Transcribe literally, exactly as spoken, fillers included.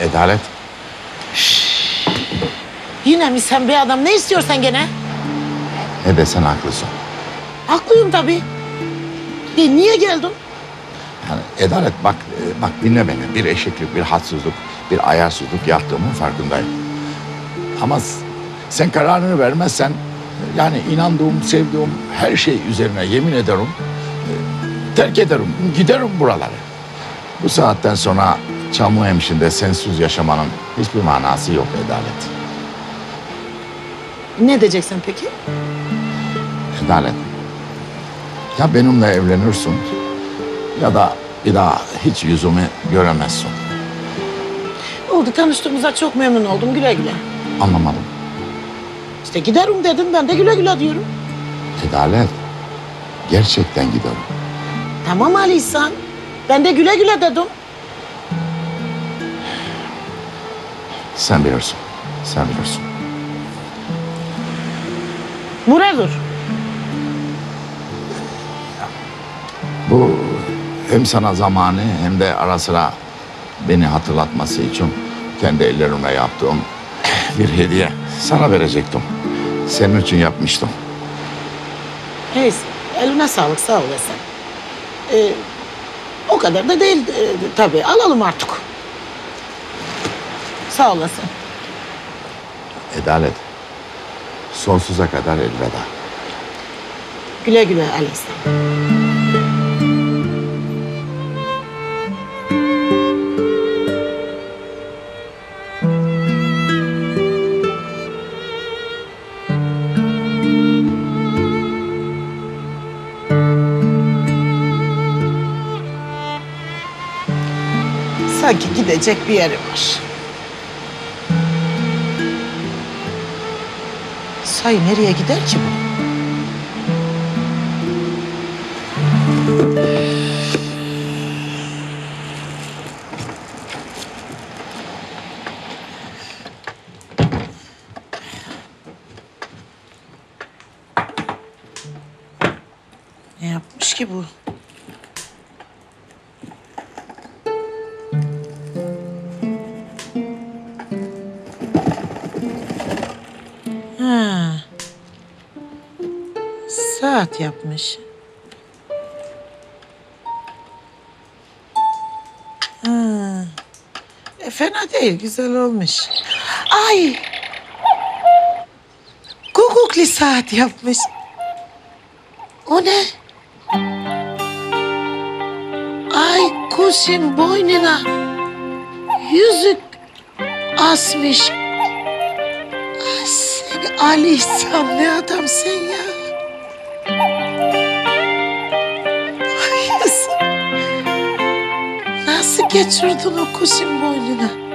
Adalet. Yine mi sen bir adam? Ne istiyorsan gene? Ne desen haklısın. Haklıyım tabii. E, niye geldin? Yani Adalet bak, e, bak dinle beni. Bir eşeklik, bir hadsizlik, bir ayarsızlık yaptığımın farkındayım. Ama s- sen kararını vermezsen, yani inandığım, sevdiğim her şey üzerine yemin ederim, e, terk ederim, giderim buraları. Bu saatten sonra Çamlıhemşin'de sensiz yaşamanın hiçbir manası yok Adalet. Ne diyeceksin peki? Adalet. Ya benimle evlenirsin ya da bir daha hiç yüzümü göremezsin. Oldu, tanıştığımıza çok memnun oldum. Güle güle. Anlamadım. İşte giderim dedim, ben de güle güle diyorum. Adalet. Gerçekten giderim. Tamam Ali İhsan. Ben de güle güle dedim. Sen bilirsin. Sen bilirsin. Buradır. Bu hem sana zamanı hem de ara sıra beni hatırlatması için kendi ellerimle yaptığım bir hediye sana verecektim. Senin için yapmıştım. Neyse, eline sağlık, sağ olasın. Ee, o kadar da değil e, tabii. Alalım artık. Sağ olasın. Adalet. Sonsuza kadar elveda. Güle güle Ali İhsan. Sanki gidecek bir yeri var. Say nereye gider ki bu? Ne yapmış ki bu? Ha. Saat yapmış. Ha. E, fena değil, güzel olmuş. Ay! Gugukli saat yapmış. O ne? Ay, kuşun boynuna yüzük asmış. Ay seni Ali İhsan, ne adamsın ya. Ay yazık. Nasıl geçirdin o kuşun boynuna?